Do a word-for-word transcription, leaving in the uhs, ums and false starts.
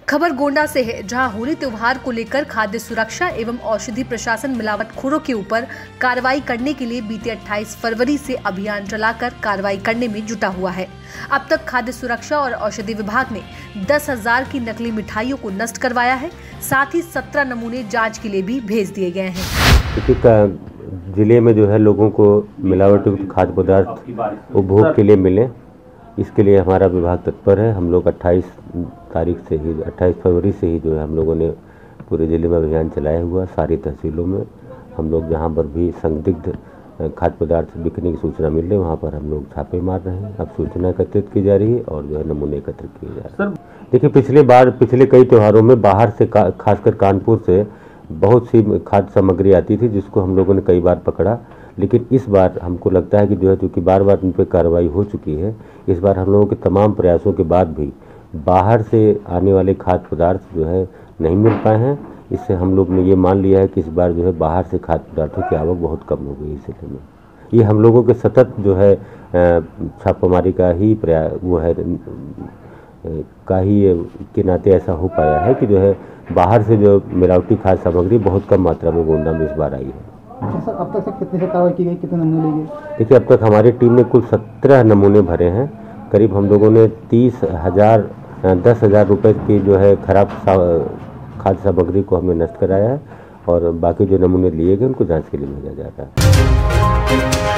खबर गोंडा से है, जहां होली त्योहार को लेकर खाद्य सुरक्षा एवं औषधि प्रशासन मिलावटखोरों के ऊपर कार्रवाई करने के लिए बीते अट्ठाईस फरवरी से अभियान चलाकर कार्रवाई करने में जुटा हुआ है। अब तक खाद्य सुरक्षा और औषधि विभाग ने दस हजार की नकली मिठाइयों को नष्ट करवाया है। साथ ही सत्रह नमूने जाँच के लिए भी भेज दिए गए हैं। जिले में जो है लोगों को मिलावटी खाद्य पदार्थ उपभोग के लिए मिले, इसके लिए हमारा विभाग तत्पर है। हम लोग अट्ठाईस तारीख से ही अट्ठाईस फरवरी से ही जो है हम लोगों ने पूरे जिले में अभियान चलाया हुआ। सारी तहसीलों में हम लोग जहां पर भी संदिग्ध खाद्य पदार्थ बिकने की सूचना मिल रही है वहां पर हम लोग छापे मार रहे हैं। अब सूचना एकत्रित की जा रही है और जो है नमूने एकत्र किए जा रहे हैं। देखिए, पिछले बार पिछले कई त्योहारों में बाहर से खासकर कानपुर से बहुत सी खाद्य सामग्री आती थी, जिसको हम लोगों ने कई बार पकड़ा। लेकिन इस बार हमको लगता है कि जो है चूँकि बार बार उन पर कार्रवाई हो चुकी है, इस बार हम लोगों के तमाम प्रयासों के बाद भी बाहर से आने वाले खाद्य पदार्थ जो है नहीं मिल पाए हैं। इससे हम लोग ने ये मान लिया है कि इस बार जो है बाहर से खाद्य पदार्थों की आवक बहुत कम हो गई। इस जिले में ये हम लोगों के सतत जो है छापामारी का ही प्रयास वो है का ही के नाते ऐसा हो पाया है कि जो है बाहर से जो मिलावटी खाद्य सामग्री बहुत कम मात्रा में गोंडा में इस बार आई है। सर, अब तक से कितने से कार्रवाई की गई, कितने नमूने लिए गए? देखिए, अब तक हमारी टीम ने कुल सत्रह नमूने भरे हैं। करीब हम लोगों ने तीस हजार दस हजार रुपये की जो है खराब खाद्य सामग्री को हमने नष्ट कराया है और बाकी जो नमूने लिए गए उनको जांच के लिए भेजा जा रहा है।